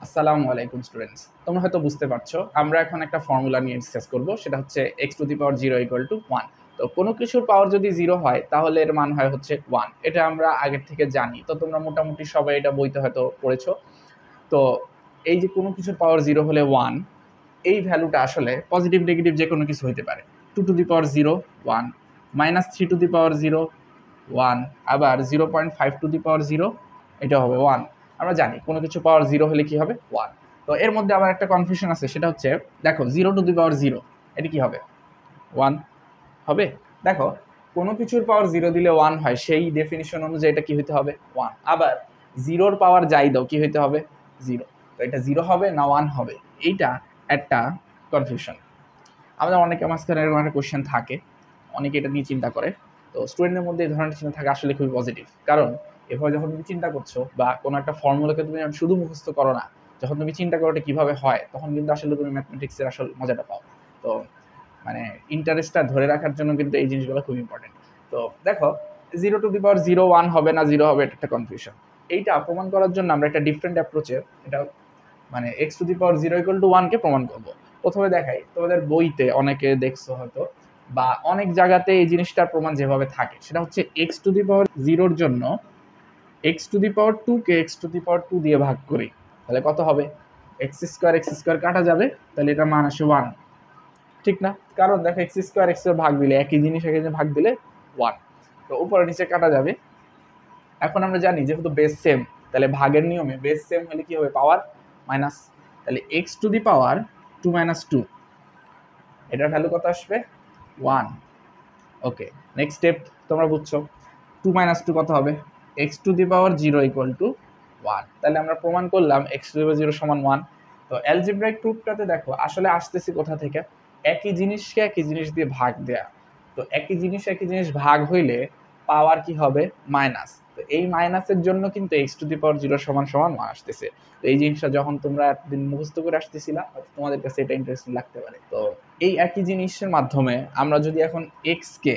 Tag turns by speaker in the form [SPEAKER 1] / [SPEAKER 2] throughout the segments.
[SPEAKER 1] আসসালামু আলাইকুম স্টুডেন্টস, তোমরা হয়তো বুঝতে পারছো আমরা এখন একটা ফর্মুলা নিয়ে ডিসকাস করব। সেটা হচ্ছে x to the power 0 equal to 1। তো কোনো কিছুর পাওয়ার যদি 0 হয় তাহলে এর মান হয় হচ্ছে 1। এটা আমরা আগের থেকে জানি, তো তোমরা মোটামুটি সবাই এটা বইতে হয়তো পড়েছো। তো এই যে কোনো কিছুর পাওয়ার 0 হলে 1, এই ভ্যালুটা আসলে পজিটিভ নেগেটিভ যে কোনো কিছু হতে পারে। 2 two the power 0 1, -3 two the power 0 1, আবার 0.5 টু দি পাওয়ার 0 এটা হবে 1। আমরা জানি কোনো কিছু পাওয়ার 0 হলে কি হবে 1। তো এর মধ্যে আবার একটা কনফিউশন আছে, সেটা হচ্ছে দেখো 0 টু দি পাওয়ার 0 এটা কি হবে 1 হবে। দেখো কোনো কিছুর পাওয়ার 0 দিলে 1 হয়, সেই ডেফিনিশন অনুযায়ী এটা কি হতে হবে 1। আবার 0-র পাওয়ার যাই দাও কি হতে হবে 0। তো এটা 0 হবে না 1 হবে, এইটা একটা কনফিউশন। আমাদের অনেকে মাঝখানে এরকম একটা কোয়েশ্চেন থাকে, অনেকে এটা নিয়ে চিন্তা করে। তো স্টুডেন্টের মধ্যে এই ধরনের চিন্তা থাকা আসলে খুবই পজিটিভ, কারণ এভাবে যখন তুমি চিন্তা করছো বা কোনো একটা ফর্মুলাকে তুমি শুধু মুখস্থ করো না, যখন তুমি চিন্তা করো এটা কীভাবে হয়, তখন কিন্তু আসলে তুমি ম্যাথমেটিক্সের আসল মজাটা পাও। তো মানে ইন্টারেস্টটা ধরে রাখার জন্য কিন্তু এই জিনিসগুলো খুব ইম্পর্টেন্ট। তো দেখো 0 টু দি পাওয়ার 0 1 হবে না 0 হবে, এটা একটা কনফিউশন। এইটা প্রমাণ করার জন্য আমরা একটা ডিফারেন্ট অ্যাপ্রোচে এটা মানে x to the power 0 equal to 1 কে প্রমাণ করব। প্রথমে দেখাই, তোমাদের বইতে অনেকে দেখছো হয়তো বা অনেক জায়গাতে এই জিনিসটার প্রমাণ যেভাবে থাকে সেটা হচ্ছে x টু দি পাওয়ার 0-র জন্য x টু দি পাওয়ার 2 কে x টু দি পাওয়ার 2 দিয়ে ভাগ করি, তাহলে কত হবে x স্কয়ার কাটা যাবে, তাহলে এটা মান আসে 1, ঠিক না? কারণ দেখো x স্কয়ার ভাগ দিলে একই জিনিস ভাগ দিলে 1, তো উপরে নিচে কাটা যাবে। এখন আমরা জানি যেহেতু বেস সেম, তাহলে ভাগের নিয়মে বেস সেম হলে কি হবে পাওয়ার মাইনাস, তাহলে x টু দি পাওয়ার 2 - 2 এটার ভ্যালু কত আসবে 1। ওকে, নেক্সট স্টেপ তোমরা বুঝছো, 2 - 2 কত হবে x to the power 0 equal to 1। তাহলে আমরা প্রমাণ করলাম x টু দি পাওয়ার 0 সমান 1। তো অ্যালজেব্রাইক প্রুফটাতে দেখো আসলে আসতেছি কোথা থেকে, একই জিনিসকে একই জিনিস দিয়ে ভাগ দেয়া। তো একই জিনিস ভাগ হইলে পাওয়ার কি হবে মাইনাস, তো এই মাইনাসের জন্য কিন্তু x টু দি পাওয়ার 0 সমান 1 আসতেছে। তো এই জিনিসটা যখন তোমরা একদিন মুখস্থ করে আসতেছিলা, তোমাদের কাছে এটা ইন্টারেস্টিং লাগতে পারে। তো এই একই জিনিসের মাধ্যমে আমরা যদি এখন x কে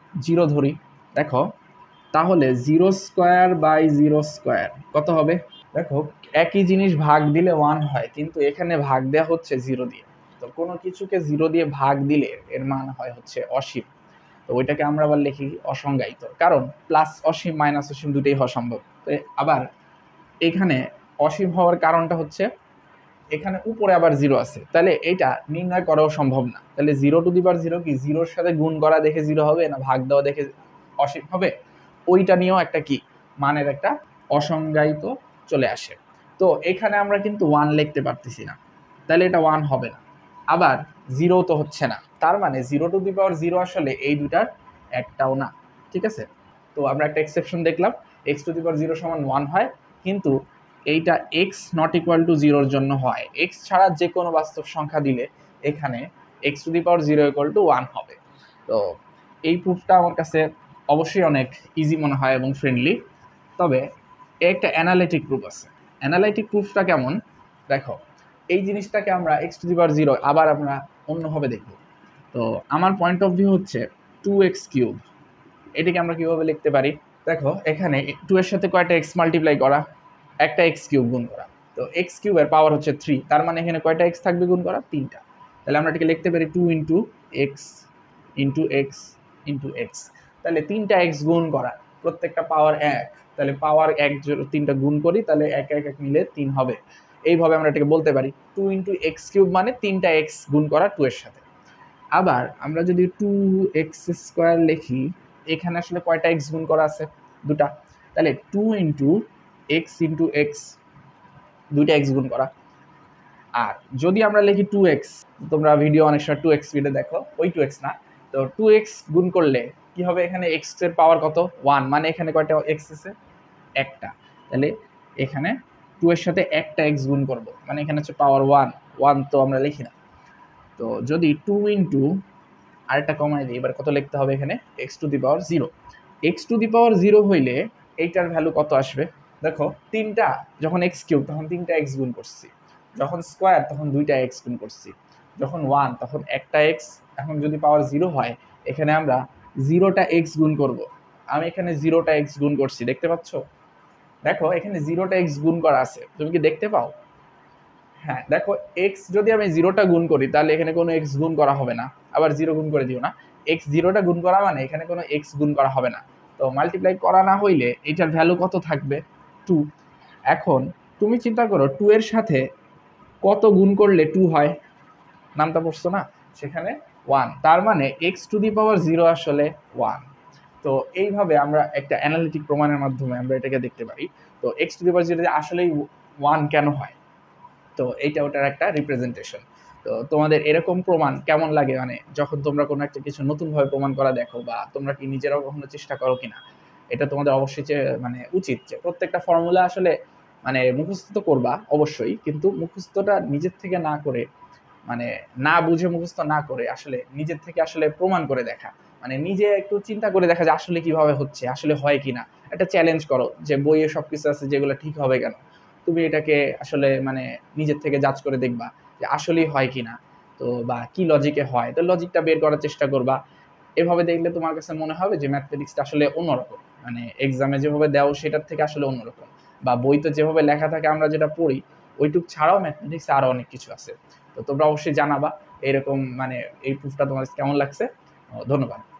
[SPEAKER 1] 0 ধরি, দেখো তাহলে 0 স্কয়ার বাই 0 স্কয়ার কত হবে। দেখো একই জিনিস ভাগ দিলে 1 হয়, কিন্তু এখানে ভাগ দেয়া হচ্ছে 0 দিয়ে। তো কোনো কিছুকে 0 দিয়ে ভাগ দিলে এর মান হয় হচ্ছে অসীম। তো ওইটাকে আমরা আবার লিখি অসংজ্ঞায়িত, কারণ প্লাস অসীম মাইনাস অসীম দুটোই হওয়া সম্ভব। তো আবার এখানে অসীম হওয়ার কারণটা হচ্ছে এখানে উপরে আবার 0 আছে, তাহলে এটা নির্ণয় করাও সম্ভব না। তাহলে 0 টু দি পাওয়ার 0 কি 0-র সাথে গুণ করা দেখে 0 হবে না ভাগ দেওয়া দেখে অসীম হবে, ওইটা নিয়েও একটা কি মানের একটা অসংজ্ঞায়িত চলে আসে। তো এখানে আমরা কিন্তু 1 লিখতে পারতেছি না, তাহলে এটা 1 হবে না। আবার 0 তো হচ্ছে না, তার মানে 0 টু দি পাওয়ার 0 আসলে এই দুটার একটাও না, ঠিক আছে? তো আমরা একটা এক্সেপশন দেখলাম, x টু দি পাওয়ার 0 সমান 1 হয়, কিন্তু এইটা x নট ইকুয়াল টু 0-র জন্য হয়। x ছাড়া যে কোনো বাস্তব সংখ্যা দিলে এখানে x to the power 0 equal to 1 হবে। তো এই প্রুফটা আমার কাছে অবশ্যই অনেক ইজি মনে হয় এবং ফ্রেন্ডলি, তবে একটা অ্যানালিটিক প্রুফ আছে। অ্যানালিটিক প্রুফটা কেমন দেখো, এই জিনিসটাকে আমরা x টু দি পাওয়ার 0 আবার আমরা অন্যভাবে দেখব। তো আমার পয়েন্ট অফ ভিউ হচ্ছে 2x কিউব, এটাকে আমরা কিভাবে লিখতে পারি, দেখো এখানে 2 এর সাথে কয়টা x মাল্টিপ্লাই করা, একটা x কিউব গুণ করা। তো x কিউবের পাওয়ার হচ্ছে 3, তার মানে এখানে কয়টা x থাকবে গুণ করা 3টা। তাহলে আমরা এটাকে লিখতে পারি 2 into x into x into x. তাহলে 3টা x গুণ করা, প্রত্যেকটা পাওয়ার 1, তাহলে পাওয়ার 1 3টা গুণ করি, তাহলে 1 1 1 মিলে 3 হবে। এইভাবে আমরা এটাকে বলতে পারি 2 ইন্টু এক্স কিউব মানে 3টা x গুণ করা 2 এর সাথে। আবার আমরা যদি 2x স্কয়ার লিখি, এখানে আসলে কয়টা x গুণ করা আছে 2টা, তাহলে 2 ইন্টু এক্স ইন্টু এক্স, 2টা x গুণ করা। আর যদি আমরা লিখি 2x, তোমরা ভিডিও অনেক সময় 2x ভিডিও দেখো, ওই 2x না, তো 2x গুণ করলে কি হবে, এখানে x এর পাওয়ার কত 1, মানে এখানে কয়টা x আছে একটা, তাহলে এখানে 2 এর সাথে একটা x গুণ করব, মানে এখানে হচ্ছে পাওয়ার 1 তো আমরা লিখি না। তো যদি 2 ইন্টু আরেকটা কমাই দিই, এবার কত লিখতে হবে এখানে x to the power 0। x to the power 0 হইলে এইটার ভ্যালু কত আসবে, দেখো 3টা যখন x কিউব তখন 3টা x গুণ করছি, যখন স্কয়ার তখন 2টা x গুণ করছি, যখন 1 তখন একটা x। এখন যদি পাওয়ার 0 হয়, এখানে আমরা 0টা x গুণ করব। আমি এখানে 0টা x গুণ করছি, দেখতে পাচ্ছ? দেখো এখানে 0টা x গুণ করা আছে, তুমি কি দেখতে পাও? হ্যাঁ দেখো, এক্স যদি আমি 0টা গুণ করি তাহলে এখানে কোনো এক্স গুণ করা হবে না, আবার 0 গুণ করে দিও না। এক্স 0টা গুণ করা মানে এখানে কোনো এক্স গুণ করা হবে না। তো মাল্টিপ্লাই করা না হইলে এটার ভ্যালু কত থাকবে? 2। এখন তুমি চিন্তা করো 2 এর সাথে কত গুণ করলে 2 হয়? নামটা পড়ছো না, সেখানে 1, তার মানে x⁴ আসলে 1। তো এইভাবে আমরা একটা অ্যানালিটিক প্রমাণের মাধ্যমে আমরা এটাকে দেখতে পারি। তো x⁴ আসলেই 1 কেন হয়, তো এইটা ওটার একটা রিপ্রেজেন্টেশন। তো তোমাদের এরকম প্রমাণ কেমন লাগে, মানে যখন তোমরা কোনো একটা কিছু নতুনভাবে প্রমাণ করা দেখো, বা তোমরা কি নিজেরাও কখনো চেষ্টা করো কিনা? এটা তোমাদের অবশ্যই মানে উচিত যে প্রত্যেকটা ফর্মুলা আসলে মানে মুখস্থ তো করবা অবশ্যই, কিন্তু মুখস্থটা নিজের থেকে না করে, মানে না বুঝে মুখস্থ না করে আসলে নিজের থেকে আসলে প্রমাণ করে দেখা, মানে নিজে একটু চিন্তা করে দেখা যে আসলে কিভাবে হচ্ছে, আসলে হয় কিনা। একটা চ্যালেঞ্জ করো যে বইয়ে সবকিছু আছে যেগুলো ঠিক হবে কেন, তুমি এটাকে আসলে মানে নিজের থেকে জাজ করে দেখবা যে আসলেই হয় কিনা, তো বা কি লজিকে হয়, তো লজিকটা বের করার চেষ্টা করবা। এভাবে দেখলে তোমার কাছে মনে হবে যে ম্যাথমেটিক্সটা আসলে অন্যরকম, মানে এক্সামে যেভাবে দাও সেটার থেকে আসলে অন্যরকম, বা বইতে যেভাবে লেখা থাকে আমরা যেটা পড়ি ওইটুক ছাড়াও ম্যাথমেটিক্সে আরো অনেক কিছু আছে। তো তোমরা অবশ্যই জানাবা এরকম, মানে এই প্রুফটা তোমার কেমন লাগছে। ধন্যবাদ।